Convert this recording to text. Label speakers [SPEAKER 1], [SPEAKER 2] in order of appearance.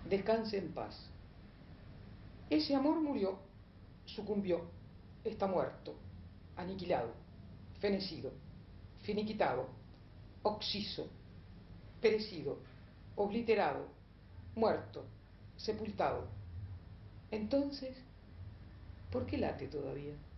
[SPEAKER 1] descanse en paz. Ese amor murió, sucumbió, está muerto, aniquilado, fenecido, finiquitado, oxiso, perecido, obliterado, muerto, sepultado. Entonces, ¿por qué late todavía?